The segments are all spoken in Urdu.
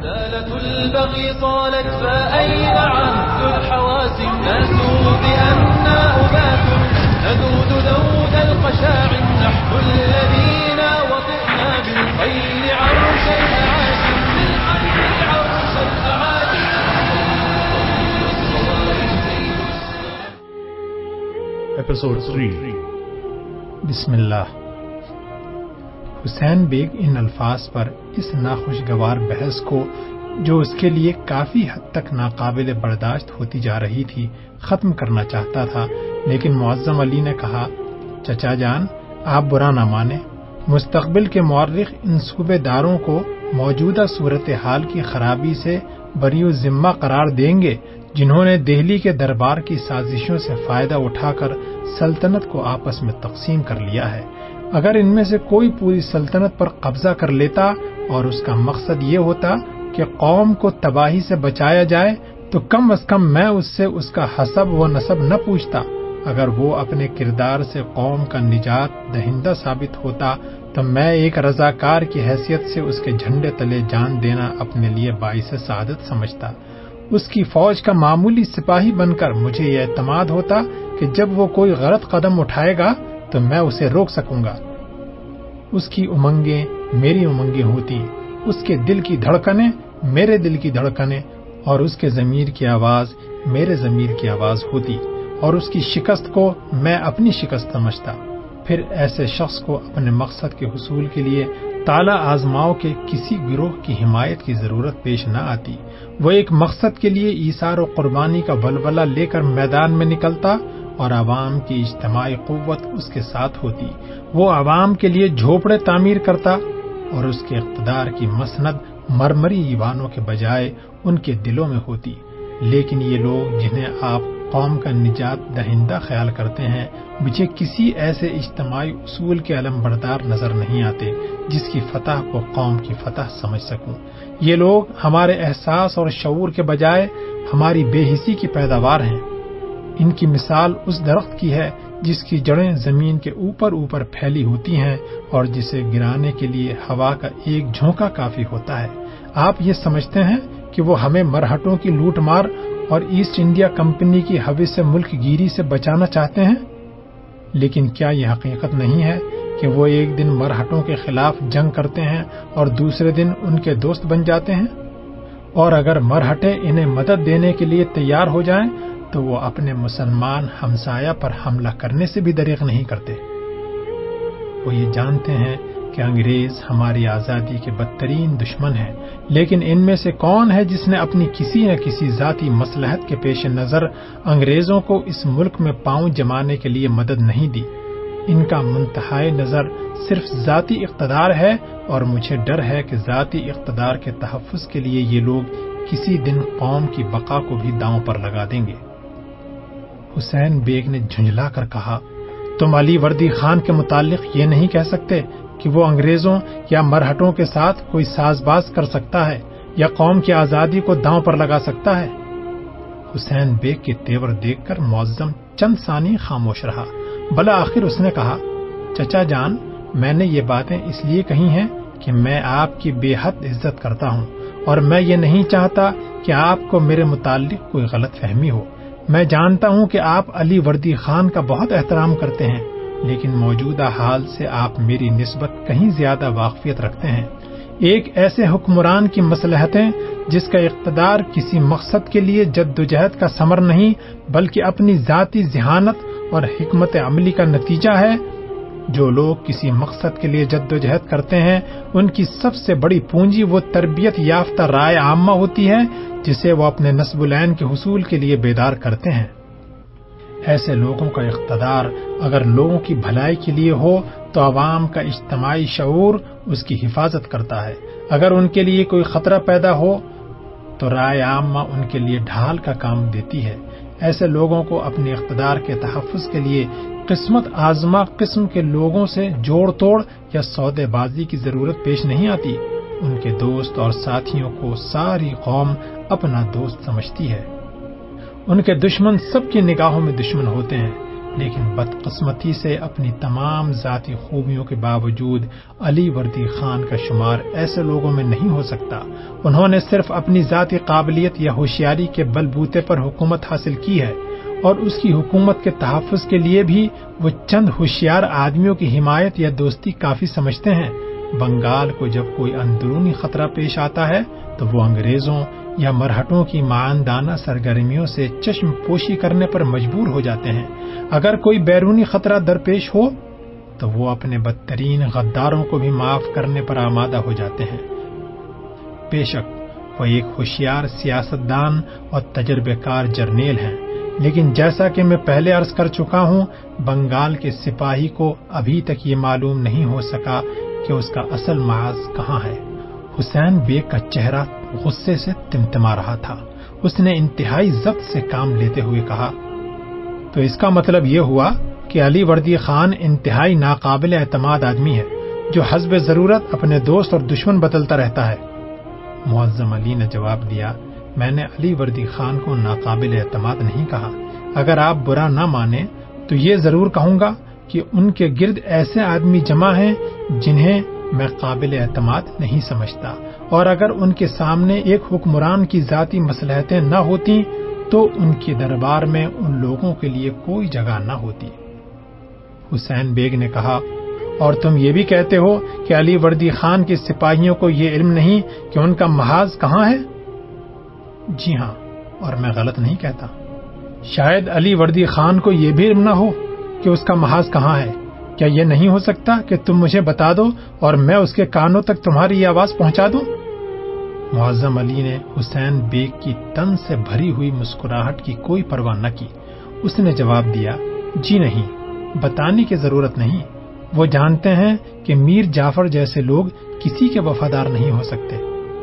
رسالة البغي طالت فأين عهد الحوازن ناسوا بأننا أبات ندود ذود القشاع نحن الذين وطئنا بالخيل عرش الأعاجم بالخيل عرش الأعاجم. Episode 3 بسم اللہ. حسین بیگ ان الفاظ پر اس ناخوشگوار بحث کو جو اس کے لیے کافی حد تک ناقابل برداشت ہوتی جا رہی تھی ختم کرنا چاہتا تھا، لیکن معظم علی نے کہا، چچا جان آپ برا نہ مانیں، مستقبل کے مورخ ان صوبے داروں کو موجودہ صورتحال کی خرابی سے بری ذمہ قرار دیں گے جنہوں نے دہلی کے دربار کی سازشوں سے فائدہ اٹھا کر سلطنت کو آپس میں تقسیم کر لیا ہے. اگر ان میں سے کوئی پوری سلطنت پر قبضہ کر لیتا اور اس کا مقصد یہ ہوتا کہ قوم کو تباہی سے بچایا جائے تو کم از کم میں اس سے اس کا حسب و نسب نہ پوچھتا. اگر وہ اپنے کردار سے قوم کا نجات دہندہ ثابت ہوتا تو میں ایک رضاکار کی حیثیت سے اس کے جھنڈے تلے جان دینا اپنے لیے باعث سعادت سمجھتا. اس کی فوج کا معمولی سپاہی بن کر مجھے یہ اعتماد ہوتا کہ جب وہ کوئی غلط قدم اٹھائے گا تو میں اسے روک سکوں گا. اس کی امنگیں میری امنگیں ہوتی، اس کے دل کی دھڑکنیں میرے دل کی دھڑکنیں، اور اس کے ضمیر کی آواز میرے ضمیر کی آواز ہوتی، اور اس کی شکست کو میں اپنی شکست سمجھتا. پھر ایسے شخص کو اپنے مقصد کے حصول کے لیے تالا آزماؤ کے کسی گروہ کی حمایت کی ضرورت پیش نہ آتی. وہ ایک مقصد کے لیے ایثار و قربانی کا ولولہ لے کر میدان میں نکلتا اور عوام کی اجتماعی قوت اس کے ساتھ ہوتی. وہ عوام کے لیے جھوپڑے تعمیر کرتا اور اس کے اقتدار کی مسند مرمری ایوانوں کے بجائے ان کے دلوں میں ہوتی. لیکن یہ لوگ جنہیں آپ قوم کا نجات دہندہ خیال کرتے ہیں مجھے کسی ایسے اجتماعی اصول کے علم بردار نظر نہیں آتے جس کی فتح کو قوم کی فتح سمجھ سکوں. یہ لوگ ہمارے احساس اور شعور کے بجائے ہماری بے حسی کی پیداوار ہیں. ان کی مثال اس درخت کی ہے جس کی جڑیں زمین کے اوپر اوپر پھیلی ہوتی ہیں اور جسے گرانے کے لیے ہوا کا ایک جھونکا کافی ہوتا ہے. آپ یہ سمجھتے ہیں کہ وہ ہمیں مرہٹوں کی لوٹ مار اور ایسٹ انڈیا کمپنی کی حوث ملک گیری سے بچانا چاہتے ہیں، لیکن کیا یہ حقیقت نہیں ہے کہ وہ ایک دن مرہٹوں کے خلاف جنگ کرتے ہیں اور دوسرے دن ان کے دوست بن جاتے ہیں؟ اور اگر مرہٹے انہیں مدد دینے کے لیے تیار ہو جائیں تو وہ اپنے مسلمان ہمسایہ پر حملہ کرنے سے بھی دریغ نہیں کرتے. وہ یہ جانتے ہیں کہ انگریز ہماری آزادی کے بدترین دشمن ہیں، لیکن ان میں سے کون ہے جس نے اپنی کسی نہ کسی ذاتی مصلحت کے پیش نظر انگریزوں کو اس ملک میں پاؤں جمانے کے لیے مدد نہیں دی؟ ان کا منتہائی نظر صرف ذاتی اقتدار ہے، اور مجھے ڈر ہے کہ ذاتی اقتدار کے تحفظ کے لیے یہ لوگ کسی دن قوم کی بقا کو بھی داؤں پر لگا دیں گے. حسین بیگ نے جھنجلا کر کہا، تم علی وردی خان کے متعلق یہ نہیں کہہ سکتے کہ وہ انگریزوں یا مرہٹوں کے ساتھ کوئی ساز باز کر سکتا ہے یا قوم کی آزادی کو داؤں پر لگا سکتا ہے؟ حسین بیگ کے تیور دیکھ کر معظم چند ثانی خاموش رہا. بالآخر اس نے کہا، چچا جان میں نے یہ باتیں اس لیے کہی ہیں کہ میں آپ کی بے حد عزت کرتا ہوں اور میں یہ نہیں چاہتا کہ آپ کو میرے متعلق کوئی غلط فہمی ہو. میں جانتا ہوں کہ آپ علی وردی خان کا بہت احترام کرتے ہیں، لیکن موجودہ حال سے آپ میری نسبت کہیں زیادہ واقفیت رکھتے ہیں. ایک ایسے حکمران کی مصلحتیں جس کا اقتدار کسی مقصد کے لیے جدوجہد کا ثمر نہیں بلکہ اپنی ذاتی ذہانت اور حکمت عملی کا نتیجہ ہے. جو لوگ کسی مقصد کے لیے جدوجہد کرتے ہیں ان کی سب سے بڑی پونجی وہ تربیت یافتہ رائے عامہ ہوتی ہے جسے وہ اپنے نصب العین کے حصول کے لیے بیدار کرتے ہیں. ایسے لوگوں کا اقتدار اگر لوگوں کی بھلائی کے لیے ہو تو عوام کا اجتماعی شعور اس کی حفاظت کرتا ہے. اگر ان کے لیے کوئی خطرہ پیدا ہو تو رائے عامہ ان کے لیے ڈھال کا کام دیتی ہے. ایسے لوگوں کو اپنے اقتدار کے تحفظ کے لیے قسمت آزما قسم کے لوگوں سے جوڑ توڑ یا سودے بازی کی ضرورت پیش نہیں آتی. ان کے دوست اور ساتھیوں کو ساری قوم اپنا دوست سمجھتی ہے. ان کے دشمن سب کی نگاہوں میں دشمن ہوتے ہیں. لیکن بدقسمتی سے اپنی تمام ذاتی خوبیوں کے باوجود علی وردی خان کا شمار ایسے لوگوں میں نہیں ہو سکتا۔ انہوں نے صرف اپنی ذاتی قابلیت یا ہوشیاری کے بل بوتے پر حکومت حاصل کی ہے، اور اس کی حکومت کے تحفظ کے لیے بھی وہ چند ہوشیار آدمیوں کی حمایت یا دوستی کافی سمجھتے ہیں۔ بنگال کو جب کوئی اندرونی خطرہ پیش آتا ہے تو وہ انگریزوں یا مرہٹوں کی معاندانہ سرگرمیوں سے چشم پوشی کرنے پر مجبور ہو جاتے ہیں۔ اگر کوئی بیرونی خطرہ درپیش ہو تو وہ اپنے بدترین غداروں کو بھی معاف کرنے پر آمادہ ہو جاتے ہیں۔ بے شک وہ ایک ہوشیار سیاستدان اور تجربے کار جرنیل ہیں، لیکن جیسا کہ میں پہلے عرض کر چکا ہوں، بنگال کے سپاہی کو ابھی تک یہ معلوم نہیں ہو سکا کہ اس کا اصل معاذ کہاں ہے۔ حسین بیگ کا چہرہ غصے سے تمتما رہا تھا۔ اس نے انتہائی ضبط سے کام لیتے ہوئے کہا، تو اس کا مطلب یہ ہوا کہ علی وردی خان انتہائی ناقابل اعتماد آدمی ہے، جو حسب ضرورت اپنے دوست اور دشمن بدلتا رہتا ہے۔ معظم علی نے جواب دیا، میں نے علی وردی خان کو ناقابل اعتماد نہیں کہا۔ اگر آپ برا نہ مانیں تو یہ ضرور کہوں گا کہ ان کے گرد ایسے آدمی جمع ہیں جنہیں میں قابل اعتماد نہیں سمجھتا، اور اگر ان کے سامنے ایک حکمران کی ذاتی مصلحتیں نہ ہوتی تو ان کے دربار میں ان لوگوں کے لیے کوئی جگہ نہ ہوتی۔ حسین بیگ نے کہا، اور تم یہ بھی کہتے ہو کہ علی وردی خان کے سپاہیوں کو یہ علم نہیں کہ ان کا محاذ کہاں ہے؟ جی ہاں، اور میں غلط نہیں کہتا۔ شاید علی وردی خان کو یہ بھی علم نہ ہو کہ اس کا محاذ کہاں ہے۔ کیا یہ نہیں ہو سکتا کہ تم مجھے بتا دو اور میں اس کے کانوں تک تمہاری یہ آواز پہنچا دوں؟ معظم علی نے حسین بیگ کی تن سے بھری ہوئی مسکراہٹ کی کوئی پرواہ نہ کی۔ اس نے جواب دیا، جی نہیں، بتانے کی ضرورت نہیں۔ وہ جانتے ہیں کہ میر جعفر جیسے لوگ کسی کے وفادار نہیں ہو سکتے۔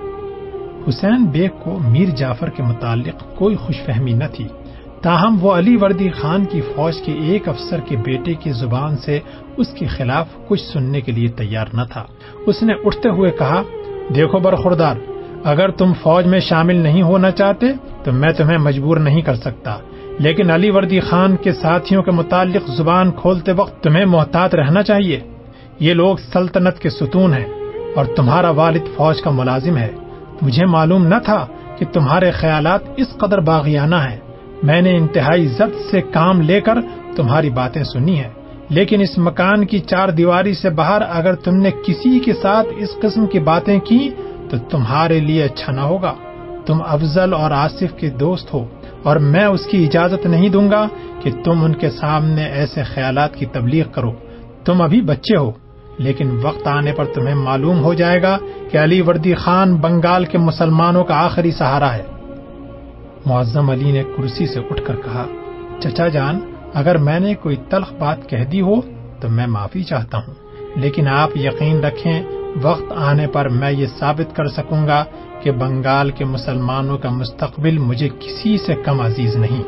حسین بیگ کو میر جعفر کے متعلق کوئی خوش فہمی نہ تھی، تاہم وہ علی وردی خان کی فوج کے ایک افسر کے بیٹے کی زبان سے اس کے خلاف کچھ سننے کے لیے تیار نہ تھا۔ اس نے اٹھتے ہوئے کہا، دیکھو برخوردار، اگر تم فوج میں شامل نہیں ہونا چاہتے تو میں تمہیں مجبور نہیں کر سکتا، لیکن علی وردی خان کے ساتھیوں کے متعلق زبان کھولتے وقت تمہیں محتاط رہنا چاہیے۔ یہ لوگ سلطنت کے ستون ہیں اور تمہارا والد فوج کا ملازم ہے۔ مجھے معلوم نہ تھا کہ تمہارے خیالات اس قدر باغیانہ ہیں۔ میں نے انتہائی ضبط سے کام لے کر تمہاری باتیں سنی ہیں، لیکن اس مکان کی چار دیواری سے باہر اگر تم نے کسی کے ساتھ اس قسم کی باتیں کی تو تمہارے لیے اچھا نہ ہوگا۔ تم افضل اور آصف کے دوست ہو، اور میں اس کی اجازت نہیں دوں گا کہ تم ان کے سامنے ایسے خیالات کی تبلیغ کرو۔ تم ابھی بچے ہو، لیکن وقت آنے پر تمہیں معلوم ہو جائے گا کہ علی وردی خان بنگال کے مسلمانوں کا آخری سہارا ہے۔ معظم علی نے کرسی سے اٹھ کر کہا، چچا جان، اگر میں نے کوئی تلخ بات کہہ دی ہو تو میں معافی چاہتا ہوں، لیکن آپ یقین رکھیں وقت آنے پر میں یہ ثابت کر سکوں گا کہ بنگال کے مسلمانوں کا مستقبل مجھے کسی سے کم عزیز نہیں۔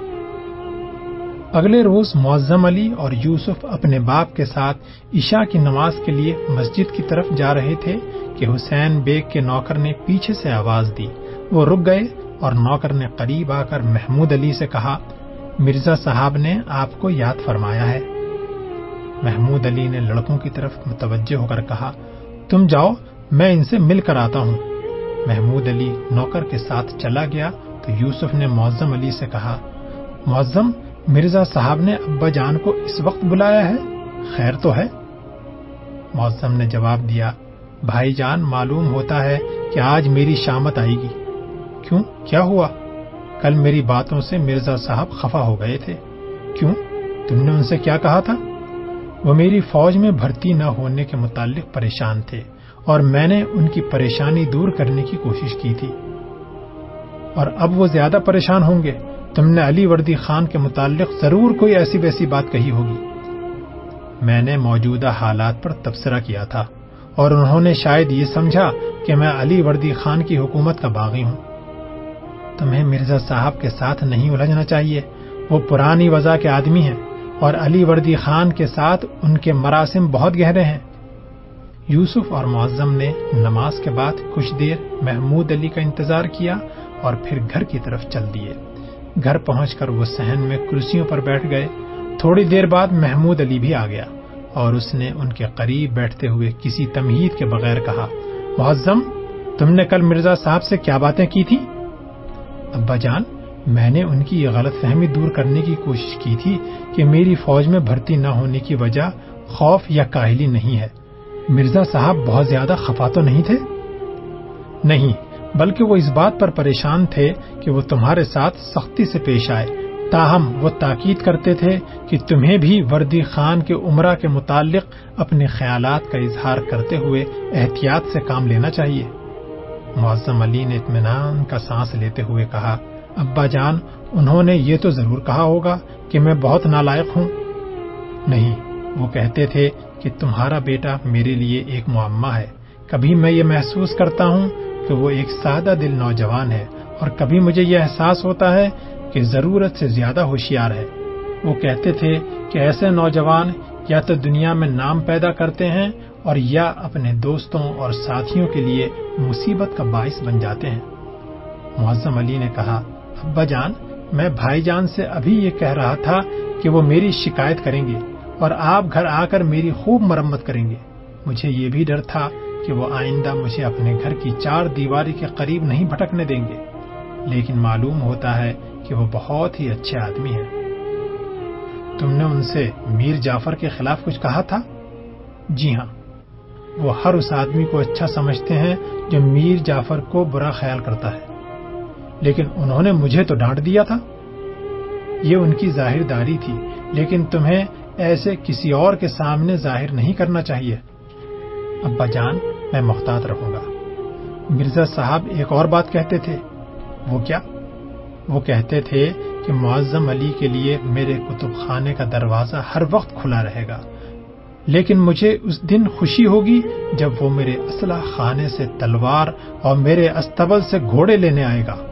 اگلے روز معظم علی اور یوسف اپنے باپ کے ساتھ عشاء کی نماز کے لیے مسجد کی طرف جا رہے تھے کہ حسین بیگ کے نوکر نے پیچھے سے آواز دی۔ وہ رک گئے اور نوکر نے قریب آ کر محمود علی سے کہا، مرزا صاحب نے آپ کو یاد فرمایا ہے۔ محمود علی نے لڑکوں کی طرف متوجہ ہو کر کہا، تم جاؤ، میں ان سے مل کر آتا ہوں۔ محمود علی نوکر کے ساتھ چلا گیا تو یوسف نے معظم علی سے کہا، معظم، مرزا صاحب نے ابا جان کو اس وقت بلایا ہے، خیر تو ہے؟ معظم نے جواب دیا، بھائی جان، معلوم ہوتا ہے کہ آج میری شامت آئے گی۔ کیوں، کیا ہوا؟ کل میری باتوں سے مرزا صاحب خفا ہو گئے تھے۔ کیوں، تم نے ان سے کیا کہا تھا؟ وہ میری فوج میں بھرتی نہ ہونے کے متعلق پریشان تھے اور میں نے ان کی پریشانی دور کرنے کی کوشش کی تھی۔ اور اب وہ زیادہ پریشان ہوں گے۔ تم نے علی وردی خان کے متعلق ضرور کوئی ایسی ویسی بات کہی ہوگی۔ میں نے موجودہ حالات پر تبصرہ کیا تھا اور انہوں نے شاید یہ سمجھا کہ میں علی وردی خان کی حکومت کا باغی ہوں۔ تمہیں مرزا صاحب کے ساتھ نہیں الجھنا چاہیے، وہ پرانی وضع کے آدمی ہیں اور علی وردی خان کے ساتھ ان کے مراسم بہت گہرے ہیں۔ یوسف اور معظم نے نماز کے بعد کچھ دیر محمود علی کا انتظار کیا اور پھر گھر کی طرف چل دیے۔ گھر پہنچ کر وہ صحن میں کرسیوں پر بیٹھ گئے۔ تھوڑی دیر بعد محمود علی بھی آ گیا اور اس نے ان کے قریب بیٹھتے ہوئے کسی تمہید کے بغیر کہا، معظم، تم نے کل مرزا صاحب سے کیا باتیں کی تھی؟ ابا جان، میں نے ان کی یہ غلط فہمی دور کرنے کی کوشش کی تھی کہ میری فوج میں بھرتی نہ ہونے کی وجہ خوف یا کاہلی نہیں ہے۔ مرزا صاحب بہت زیادہ خفا تو نہیں تھے؟ نہیں، بلکہ وہ اس بات پر پریشان تھے کہ وہ تمہارے ساتھ سختی سے پیش آئے، تاہم وہ تاکید کرتے تھے کہ تمہیں بھی وردی خان کے عمرہ کے متعلق اپنے خیالات کا اظہار کرتے ہوئے احتیاط سے کام لینا چاہیے۔ معظم علی نے اطمینان کا سانس لیتے ہوئے کہا، ابا جان، انہوں نے یہ تو ضرور کہا ہوگا کہ میں بہت نالائق ہوں۔ نہیں، وہ کہتے تھے کہ تمہارا بیٹا میرے لیے ایک معمہ ہے۔ کبھی میں یہ محسوس کرتا ہوں کہ وہ ایک سادہ دل نوجوان ہے، اور کبھی مجھے یہ احساس ہوتا ہے کہ ضرورت سے زیادہ ہوشیار ہے۔ وہ کہتے تھے کہ ایسے نوجوان یا تو دنیا میں نام پیدا کرتے ہیں اور یا اپنے دوستوں اور ساتھیوں کے لیے مصیبت کا باعث بن جاتے ہیں۔ معظم علی نے کہا، ابا جان، میں بھائی جان سے ابھی یہ کہہ رہا تھا کہ وہ میری شکایت کریں گے اور آپ گھر آ کر میری خوب مرمت کریں گے۔ مجھے یہ بھی ڈر تھا کہ وہ آئندہ مجھے اپنے گھر کی 4 دیواری کے قریب نہیں بھٹکنے دیں گے، لیکن معلوم ہوتا ہے کہ وہ بہت ہی اچھے آدمی ہیں۔ تم نے ان سے میر جعفر کے خلاف کچھ کہا تھا؟ جی ہاں، وہ ہر اس آدمی کو اچھا سمجھتے ہیں جو میر جعفر کو برا خیال کرتا ہے، لیکن انہوں نے مجھے تو ڈانٹ دیا تھا۔ یہ ان کی ظاہر داری تھی، لیکن تمہیں ایسے کسی اور کے سامنے ظاہر نہیں کرنا چاہیے۔ ابا جان، میں محتاط رہوں گا۔ مرزا صاحب ایک اور بات کہتے تھے۔ وہ کیا؟ وہ کہتے تھے کہ معظم علی کے لیے میرے کتب خانے کا دروازہ ہر وقت کھلا رہے گا، لیکن مجھے اس دن خوشی ہوگی جب وہ میرے اسلحہ خانے سے تلوار اور میرے استبل سے گھوڑے لینے آئے گا۔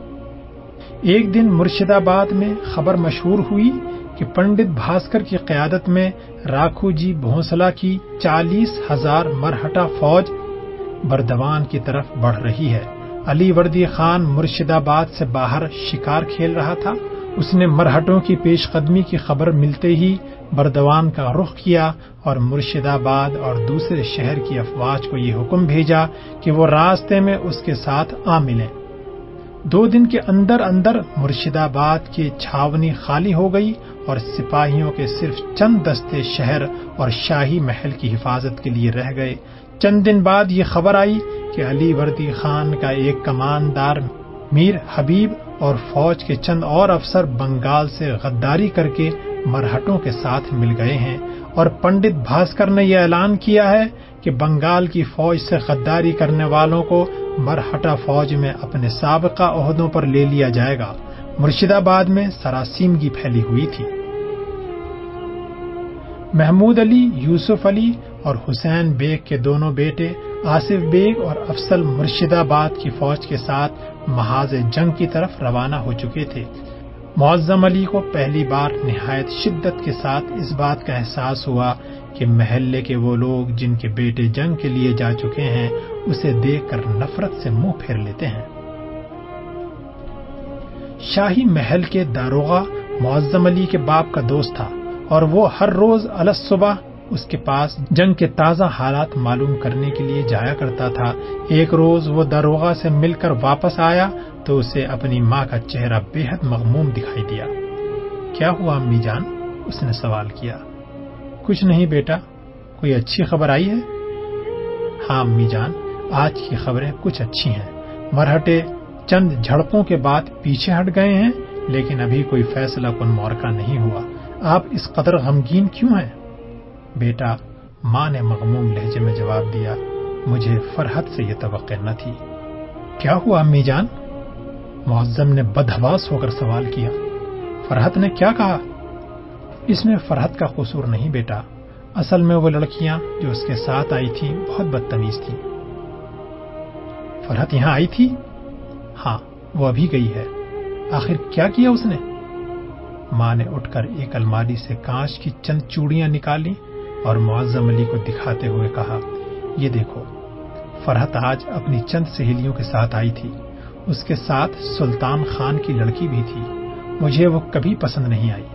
ایک دن مرشد آباد میں خبر مشہور ہوئی کہ پنڈت بھاسکر کی قیادت میں راکھو جی بھونسلہ کی 40,000 مرہٹا فوج بردوان کی طرف بڑھ رہی ہے۔ علی وردی خان مرشد آباد سے باہر شکار کھیل رہا تھا۔ اس نے مرہٹوں کی پیش قدمی کی خبر ملتے ہی بردوان کا رخ کیا اور مرشد آباد اور دوسرے شہر کی افواج کو یہ حکم بھیجا کہ وہ راستے میں اس کے ساتھ آ ملیں۔ 2 دن کے اندر اندر مرشد آباد کی چھاونی خالی ہو گئی اور سپاہیوں کے صرف چند دستے شہر اور شاہی محل کی حفاظت کے لیے رہ گئے۔ چند دن بعد یہ خبر آئی کہ علی وردی خان کا ایک کماندار میر حبیب اور فوج کے چند اور افسر بنگال سے غداری کر کے مرہٹوں کے ساتھ مل گئے ہیں، اور پنڈت بھاسکر نے یہ اعلان کیا ہے کہ بنگال کی فوج سے غداری کرنے والوں کو مرہٹا فوج میں اپنے سابقہ عہدوں پر لے لیا جائے گا۔ مرشد آباد میں سراسیمگی پھیلی ہوئی تھی۔ محمود علی، یوسف علی اور حسین بیگ کے دونوں بیٹے آصف بیگ اور افضل مرشد آباد کی فوج کے ساتھ محاذ جنگ کی طرف روانہ ہو چکے تھے۔ معظم علی کو پہلی بار نہایت شدت کے ساتھ اس بات کا احساس ہوا کہ محلے کے وہ لوگ جن کے بیٹے جنگ کے لیے جا چکے ہیں اسے دیکھ کر نفرت سے منہ پھیر لیتے ہیں۔ شاہی محل کے داروغہ معظم علی کے باپ کا دوست تھا اور وہ ہر روز الصبح اس کے پاس جنگ کے تازہ حالات معلوم کرنے کے لیے جایا کرتا تھا۔ ایک روز وہ داروغہ سے مل کر واپس آیا تو اسے اپنی ماں کا چہرہ بے حد مغموم دکھائی دیا۔ کیا ہوا امی جان؟ اس نے سوال کیا۔ کچھ نہیں بیٹا، کوئی اچھی خبر آئی ہے؟ ہاں امی جان، آج کی خبریں کچھ اچھی ہیں۔ مرہٹے چند جھڑپوں کے بعد پیچھے ہٹ گئے ہیں، لیکن ابھی کوئی فیصلہ کن معرکہ نہیں ہوا۔ آپ اس قدر غمگین کیوں ہیں؟ بیٹا، ماں نے مغموم لہجے میں جواب دیا، مجھے فرحت سے یہ توقع نہ تھی۔ کیا ہوا امی جان؟ معظم نے بدحواس ہو کر سوال کیا۔ فرحت نے کیا کہا؟ اس میں فرحت کا قصور نہیں بیٹا، اصل میں وہ لڑکیاں جو اس کے ساتھ آئی تھیں بہت بدتمیز تھیں۔ فرحت یہاں آئی تھی؟ ہاں، وہ ابھی گئی ہے۔ آخر کیا کیا اس نے؟ ماں نے اٹھ کر ایک الماری سے کانچ کی چند چوڑیاں نکالی اور معظم علی کو دکھاتے ہوئے کہا، یہ دیکھو، فرحت آج اپنی چند سہیلیوں کے ساتھ آئی تھی۔ اس کے ساتھ سلطان خان کی لڑکی بھی تھی۔ مجھے وہ کبھی پسند نہیں آئی،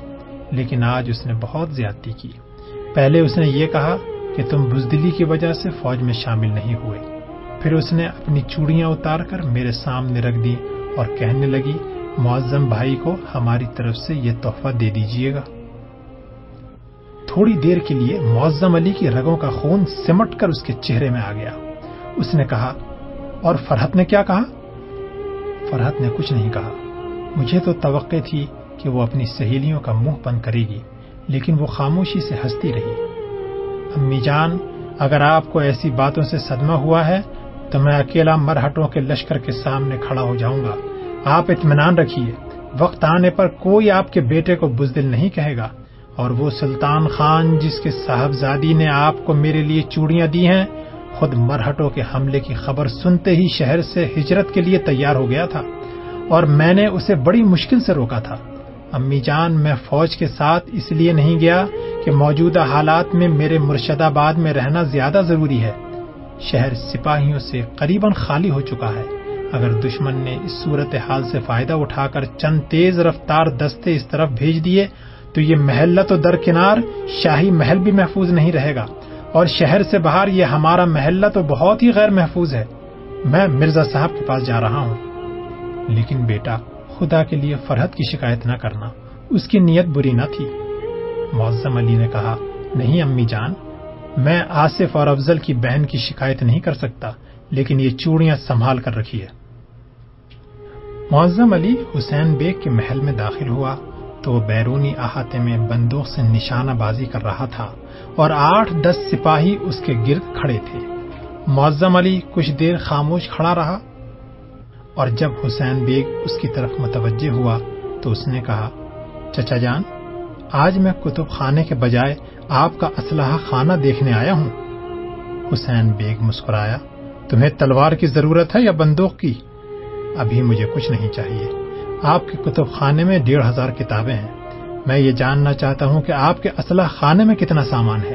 لیکن آج اس نے بہت زیادتی کی۔ پہلے اس نے یہ کہا کہ تم بزدلی کی وجہ سے فوج میں شامل نہیں ہوئے، پھر اس نے اپنی چوڑیاں اتار کر میرے سامنے رکھ دی اور کہنے لگی معظم بھائی کو ہماری طرف سے یہ تحفہ دے دیجئے گا۔ تھوڑی دیر کے لیے معظم علی کی رگوں کا خون سمٹ کر اس کے چہرے میں آ گیا۔ اس نے کہا، اور فرحت نے کیا کہا؟ فرحت نے کچھ نہیں کہا۔ مجھے تو توقع تھی کہ وہ اپنی سہیلیوں کا منہ بند کرے گی، لیکن وہ خاموشی سے ہنستی رہی۔ امی جان، اگر آپ کو ایسی باتوں سے صدمہ ہوا ہے تو میں اکیلا مرہٹوں کے لشکر کے سامنے کھڑا ہو جاؤں گا۔ آپ اطمینان رکھیے، وقت آنے پر کوئی آپ کے بیٹے کو بزدل نہیں کہے گا، اور وہ سلطان خان جس کے صاحبزادی نے آپ کو میرے لیے چوڑیاں دی ہیں، خود مرہٹوں کے حملے کی خبر سنتے ہی شہر سے ہجرت کے لیے تیار ہو گیا تھا، اور میں نے اسے بڑی مشکل سے روکا تھا۔ امی جان، میں فوج کے ساتھ اس لیے نہیں گیا کہ موجودہ حالات میں میرے مرشد آباد میں رہنا زیادہ ضروری ہے۔ شہر سپاہیوں سے قریباً خالی ہو چکا ہے۔ اگر دشمن نے اس صورتحال سے فائدہ اٹھا کر چند تیز رفتار دستے اس طرف بھیج دیے تو یہ محلہ تو درکنار شاہی محل بھی محفوظ نہیں رہے گا، اور شہر سے باہر یہ ہمارا محلہ تو بہت ہی غیر محفوظ ہے۔ میں مرزا صاحب کے پاس جا رہا ہوں۔ لیکن بیٹا، خدا کے لیے فرحت کی شکایت نہ کرنا، اس کی نیت بری نہ تھی۔ معظم علی نے کہا، نہیں امی جان، میں آصف اور افضل کی بہن کی شکایت نہیں کر سکتا، لیکن یہ چوڑیاں سنبھال کر رکھیے۔ معظم علی حسین بیگ کے محل میں داخل ہوا تو وہ بیرونی احاطے میں بندوق سے نشانہ بازی کر رہا تھا، اور 8-10 سپاہی اس کے گرد کھڑے تھے۔ معظم علی کچھ دیر خاموش کھڑا رہا، اور جب حسین بیگ اس کی طرف متوجہ ہوا تو اس نے کہا، چچا جان، آج میں کتب خانے کے بجائے آپ کا اسلحہ خانہ دیکھنے آیا ہوں۔ حسین بیگ مسکرایا، تمہیں تلوار کی ضرورت ہے یا بندوق کی؟ ابھی مجھے کچھ نہیں چاہیے۔ آپ کے کتب خانے میں 1500 کتابیں ہیں۔ میں یہ جاننا چاہتا ہوں کہ آپ کے اسلحہ خانے میں کتنا سامان ہے۔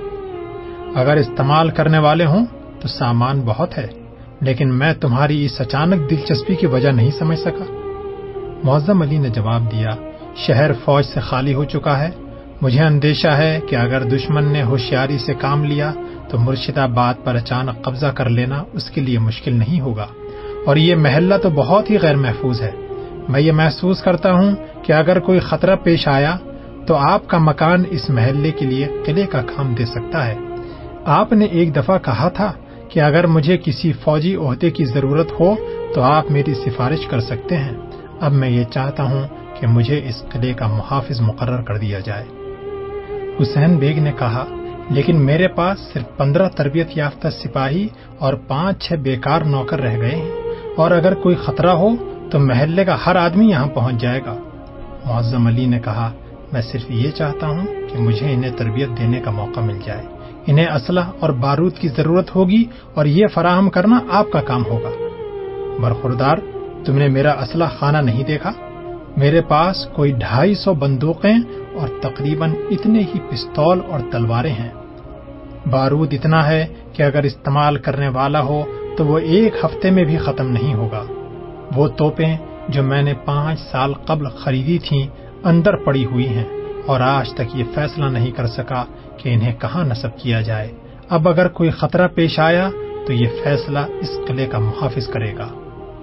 اگر استعمال کرنے والے ہوں تو سامان بہت ہے، لیکن میں تمہاری اس اچانک دلچسپی کی وجہ نہیں سمجھ سکا۔ معظم علی نے جواب دیا، شہر فوج سے خالی ہو چکا ہے۔ مجھے اندیشہ ہے کہ اگر دشمن نے ہوشیاری سے کام لیا تو مرشد آباد پر اچانک قبضہ کر لینا اس کے لیے مشکل نہیں ہوگا، اور یہ محلہ تو بہت ہی غیر محفوظ ہے۔ میں یہ محسوس کرتا ہوں کہ اگر کوئی خطرہ پیش آیا تو آپ کا مکان اس محلے کے لیے قلعے کا کام دے سکتا ہے۔ آپ نے ایک دفعہ کہا تھا کہ اگر مجھے کسی فوجی عہدے کی ضرورت ہو تو آپ میری سفارش کر سکتے ہیں۔ اب میں یہ چاہتا ہوں کہ مجھے اس قلعے کا محافظ مقرر کر دیا جائے۔ حسین بیگ نے کہا، لیکن میرے پاس صرف 15 تربیت یافتہ سپاہی اور 5-6 بیکار نوکر رہ گئے ہیں، اور اگر کوئی خطرہ ہو تو محلے کا ہر آدمی یہاں پہنچ جائے گا۔ معظم علی نے کہا، میں صرف یہ چاہتا ہوں کہ مجھے انہیں تربیت دینے کا موقع مل جائے۔ انہیں اسلحہ اور بارود کی ضرورت ہوگی اور یہ فراہم کرنا آپ کا کام ہوگا۔ برخوردار، تم نے میرا اسلحہ خانہ نہیں دیکھا؟ میرے پاس کوئی 250 بندوقیں اور تقریباً اتنے ہی پستول اور تلواریں ہیں۔ بارود اتنا ہے کہ اگر استعمال کرنے والا ہو تو وہ 1 ہفتے میں بھی ختم نہیں ہوگا۔ وہ توپیں جو میں نے 5 سال قبل خریدی تھیں اندر پڑی ہوئی ہیں، اور آج تک یہ فیصلہ نہیں کر سکا کہ انہیں کہاں نصب کیا جائے۔ اب اگر کوئی خطرہ پیش آیا تو یہ فیصلہ اس قلعے کا محافظ کرے گا۔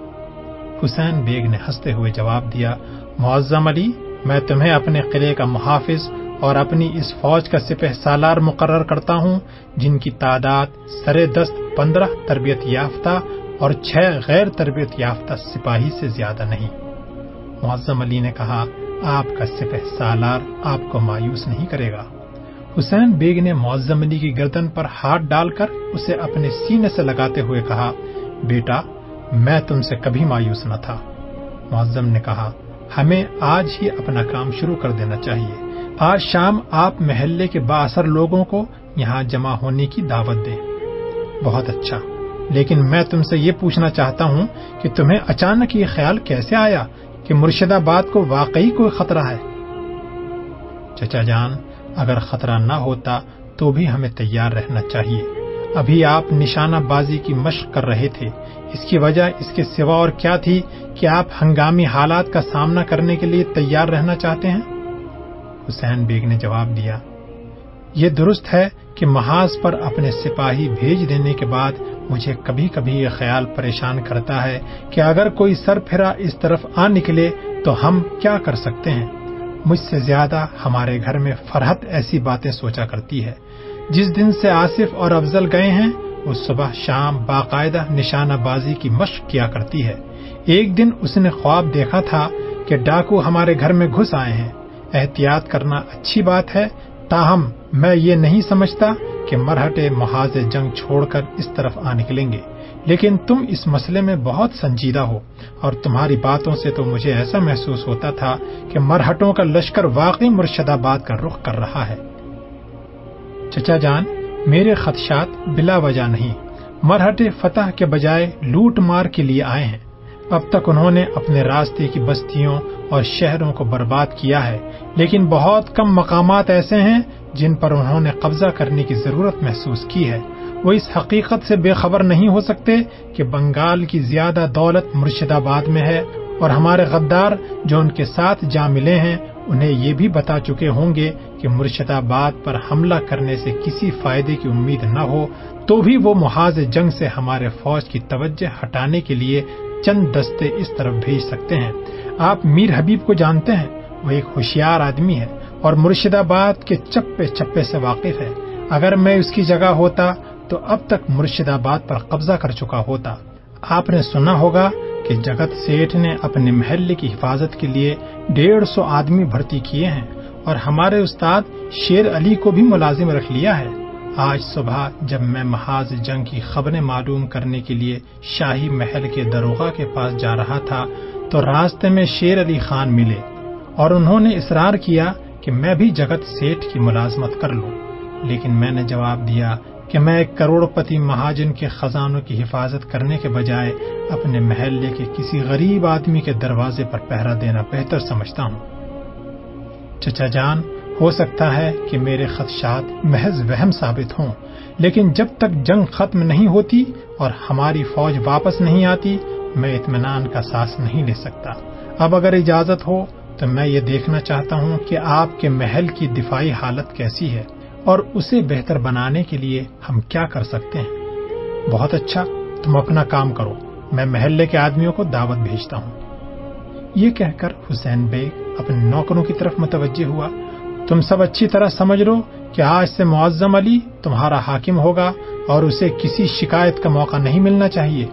حسین بیگ نے ہنستے ہوئے جواب دیا، معظم علی، میں تمہیں اپنے قلعے کا محافظ اور اپنی اس فوج کا سپہ سالار مقرر کرتا ہوں جن کی تعداد سرے دست 15 تربیت یافتہ اور 6 غیر تربیت یافتہ سپاہی سے زیادہ نہیں۔ معظم علی نے کہا، آپ کا سپہ سالار آپ کو مایوس نہیں کرے گا۔ حسین بیگ نے معظم علی کی گردن پر ہاتھ ڈال کر اسے اپنے سینے سے لگاتے ہوئے کہا، بیٹا، میں تم سے کبھی مایوس نہ تھا۔ معظم نے کہا، ہمیں آج ہی اپنا کام شروع کر دینا چاہیے۔ آج شام آپ محلے کے بااثر لوگوں کو یہاں جمع ہونے کی دعوت دیں۔ بہت اچھا، لیکن میں تم سے یہ پوچھنا چاہتا ہوں کہ تمہیں اچانک یہ خیال کیسے آیا کہ مرشد آباد کو واقعی کوئی خطرہ ہے؟ چچا جان، اگر خطرہ نہ ہوتا تو بھی ہمیں تیار رہنا چاہیے۔ ابھی آپ نشانہ بازی کی مشق کر رہے تھے، اس کی وجہ اس کے سوا اور کیا تھی کہ آپ ہنگامی حالات کا سامنا کرنے کے لیے تیار رہنا چاہتے ہیں؟ حسین بیگ نے جواب دیا، یہ درست ہے کہ محاذ پر اپنے سپاہی بھیج دینے کے بعد مجھے کبھی کبھی یہ خیال پریشان کرتا ہے کہ اگر کوئی سر پھرا اس طرف آ نکلے تو ہم کیا کر سکتے ہیں۔ مجھ سے زیادہ ہمارے گھر میں فرحت ایسی باتیں سوچا کرتی ہے۔ جس دن سے آصف اور افضل گئے ہیں وہ صبح شام باقاعدہ نشانہ بازی کی مشق کیا کرتی ہے۔ ایک دن اس نے خواب دیکھا تھا کہ ڈاکو ہمارے گھر میں گھس آئے ہیں۔ احتیاط کرنا اچھی بات ہے، تاہم میں یہ نہیں سمجھتا کہ مرہٹے محاذ جنگ چھوڑ کر اس طرف آ نکلیں گے، لیکن تم اس مسئلے میں بہت سنجیدہ ہو، اور تمہاری باتوں سے تو مجھے ایسا محسوس ہوتا تھا کہ مرہٹوں کا لشکر واقعی مرشد آباد کا رخ کر رہا ہے۔ چچا جان، میرے خدشات بلا وجہ نہیں۔ مرہٹے فتح کے بجائے لوٹ مار کے لیے آئے ہیں۔ اب تک انہوں نے اپنے راستے کی بستیوں اور شہروں کو برباد کیا ہے، لیکن بہت کم مقامات ایسے ہیں جن پر انہوں نے قبضہ کرنے کی ضرورت محسوس کی ہے۔ وہ اس حقیقت سے بے خبر نہیں ہو سکتے کہ بنگال کی زیادہ دولت مرشد آباد میں ہے، اور ہمارے غدار جو ان کے ساتھ جا ملے ہیں انہیں یہ بھی بتا چکے ہوں گے کہ مرشد آباد پر حملہ کرنے سے کسی فائدے کی امید نہ ہو تو بھی وہ محاذ جنگ سے ہمارے فوج کی توجہ ہٹانے کے لیے چند دستے اس طرف بھیج سکتے ہیں۔ آپ میر حبیب کو جانتے ہیں، وہ ایک ہوشیار آدمی ہے اور مرشد آباد کے چپے چپے سے واقف ہے۔ اگر میں اس کی جگہ ہوتا تو اب تک مرشد آباد پر قبضہ کر چکا ہوتا۔ آپ نے سنا ہوگا کہ جگت سیٹھ نے اپنے محلے کی حفاظت کے لیے 150 آدمی بھرتی کیے ہیں، اور ہمارے استاد شیر علی کو بھی ملازم رکھ لیا ہے۔ آج صبح جب میں محاذ جنگ کی خبریں معلوم کرنے کے لیے شاہی محل کے داروغہ کے پاس جا رہا تھا تو راستے میں شیر علی خان ملے، اور انہوں نے اصرار کیا کہ میں بھی جگت سیٹھ کی ملازمت کر لوں، لیکن میں نے جواب دیا کہ میں ایک کروڑ پتی مہاجن کے خزانوں کی حفاظت کرنے کے بجائے اپنے محلے کے کسی غریب آدمی کے دروازے پر پہرا دینا بہتر سمجھتا ہوں۔ چچا جان، ہو سکتا ہے کہ میرے خدشات محض وہم ثابت ہوں، لیکن جب تک جنگ ختم نہیں ہوتی اور ہماری فوج واپس نہیں آتی میں اطمینان کا سانس نہیں لے سکتا۔ اب اگر اجازت ہو تو میں یہ دیکھنا چاہتا ہوں کہ آپ کے محل کی دفاعی حالت کیسی ہے اور اسے بہتر بنانے کے لیے ہم کیا کر سکتے ہیں۔ بہت اچھا، تم اپنا کام کرو، میں محلے کے آدمیوں کو دعوت بھیجتا ہوں۔ یہ کہہ کر حسین بیگ اپنے نوکروں کی طرف متوجہ ہوا۔ تم سب اچھی طرح سمجھ لو کہ آج سے معظم علی تمہارا حاکم ہوگا اور اسے کسی شکایت کا موقع نہیں ملنا چاہیے۔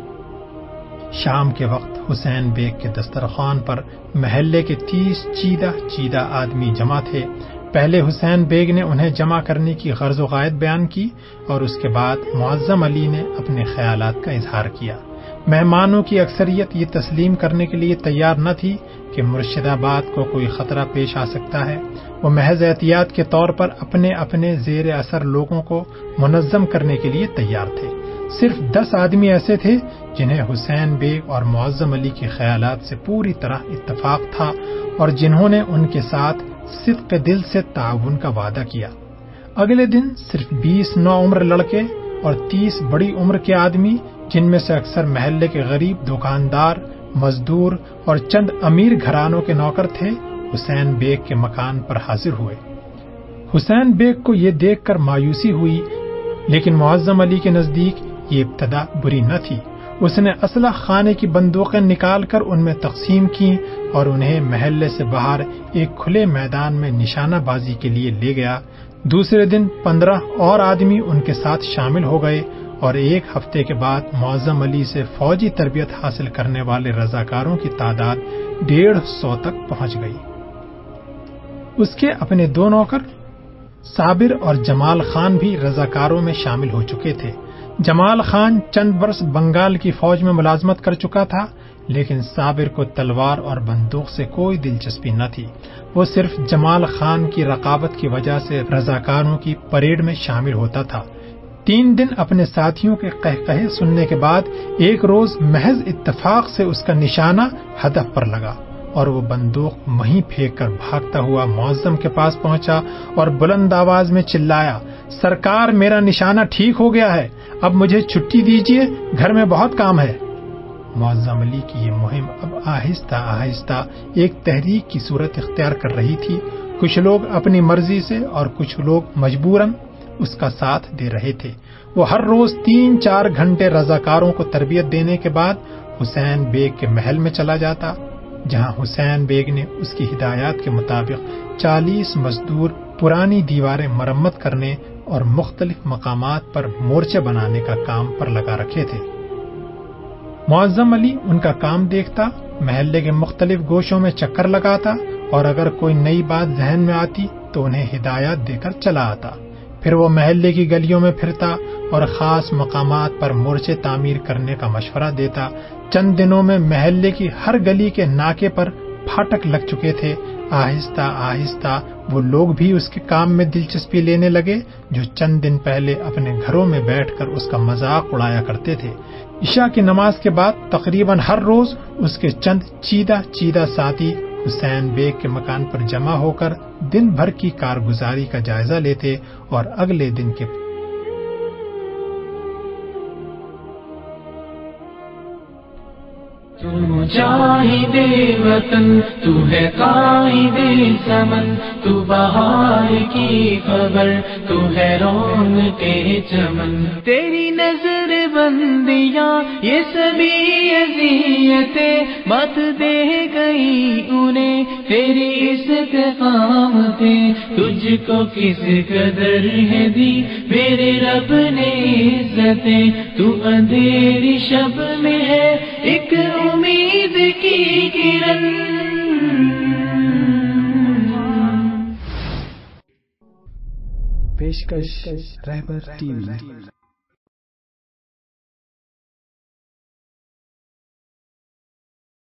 شام کے وقت حسین بیگ کے دسترخوان پر محلے کے 30 چیدہ آدمی جمع تھے۔ پہلے حسین بیگ نے انہیں جمع کرنے کی غرض و غایت بیان کی، اور اس کے بعد معظم علی نے اپنے خیالات کا اظہار کیا۔ مہمانوں کی اکثریت یہ تسلیم کرنے کے لیے تیار نہ تھی کہ مرشد آباد کو کوئی خطرہ پیش آ سکتا ہے۔ وہ محض احتیاط کے طور پر اپنے اپنے زیر اثر لوگوں کو منظم کرنے کے لیے تیار تھے۔ صرف 10 آدمی ایسے تھے جنہیں حسین بیگ اور معظم علی کے خیالات سے پوری طرح اتفاق تھا، اور جنہوں نے ان کے ساتھ صدق دل سے تعاون کا وعدہ کیا۔ اگلے دن صرف 20 نوعمر لڑکے اور 30 بڑی عمر کے آدمی، جن میں سے اکثر محلے کے غریب دکاندار، مزدور اور چند امیر گھرانوں کے نوکر تھے، حسین بیگ کے مکان پر حاضر ہوئے۔ حسین بیگ کو یہ دیکھ کر مایوسی ہوئی، لیکن معظم علی کے نزدیک یہ ابتدا بری نہ تھی۔ اس نے اسلحہ خانے کی بندوقیں نکال کر ان میں تقسیم کی اور انہیں محلے سے باہر ایک کھلے میدان میں نشانہ بازی کے لیے لے گیا۔ دوسرے دن 15 اور آدمی ان کے ساتھ شامل ہو گئے، اور ایک ہفتے کے بعد معظم علی سے فوجی تربیت حاصل کرنے والے رضاکاروں کی تعداد 150 تک پہنچ گئی۔ اس کے اپنے 2 نوکر صابر اور جمال خان بھی رضاکاروں میں شامل ہو چکے تھے۔ جمال خان چند برس بنگال کی فوج میں ملازمت کر چکا تھا، لیکن صابر کو تلوار اور بندوق سے کوئی دلچسپی نہ تھی۔ وہ صرف جمال خان کی رقابت کی وجہ سے رضاکاروں کی پریڈ میں شامل ہوتا تھا۔ 3 دن اپنے ساتھیوں کے قہقہے سننے کے بعد ایک روز محض اتفاق سے اس کا نشانہ ہدف پر لگا، اور وہ بندوق وہیں پھینک کر بھاگتا ہوا معظم کے پاس پہنچا اور بلند آواز میں چلایا، سرکار میرا نشانہ ٹھیک ہو گیا ہے، اب مجھے چھٹی دیجیے، گھر میں بہت کام ہے۔ معظم علی کی یہ مہم اب آہستہ آہستہ ایک تحریک کی صورت اختیار کر رہی تھی۔ کچھ لوگ اپنی مرضی سے اور کچھ لوگ مجبوراً اس کا ساتھ دے رہے تھے۔ وہ ہر روز 3-4 گھنٹے رضاکاروں کو تربیت دینے کے بعد حسین بیگ کے محل میں چلا جاتا، جہاں حسین بیگ نے اس کی ہدایات کے مطابق 40 مزدور پرانی دیواریں مرمت کرنے اور مختلف مقامات پر مورچے بنانے کا کام پر لگا رکھے تھے۔ معظم علی ان کا کام دیکھتا، محلے کے مختلف گوشوں میں چکر لگاتا اور اگر کوئی نئی بات ذہن میں آتی تو انہیں ہدایات دے کر چلا آتا۔ پھر وہ محلے کی گلیوں میں پھرتا اور خاص مقامات پر مورچے تعمیر کرنے کا مشورہ دیتا۔ چند دنوں میں محلے کی ہر گلی کے ناکے پر پھاٹک لگ چکے تھے۔ آہستہ آہستہ وہ لوگ بھی اس کے کام میں دلچسپی لینے لگے جو چند دن پہلے اپنے گھروں میں بیٹھ کر اس کا مذاق اڑایا کرتے تھے۔ عشاء کی نماز کے بعد تقریباً ہر روز اس کے چند چیدہ ساتھی حسین بیگ کے مکان پر جمع ہو کر دن بھر کی کارگزاری کا جائزہ لیتے اور اگلے دن کے تو مجاہد وطن، تو ہے قائد سمن، تو بہار کی خبر، تو ہے رونق چمن، تیری نظر بندیاں یہ سبھی اذیتیں مت دے گئی انہیں تیری استقامتیں، تجھ کو کس قدر ہے دی میرے رب نے عزتیں، تو اندھیری شب میں ہے ایک امید کی کرن۔ پیشکش رہبر ٹی وی۔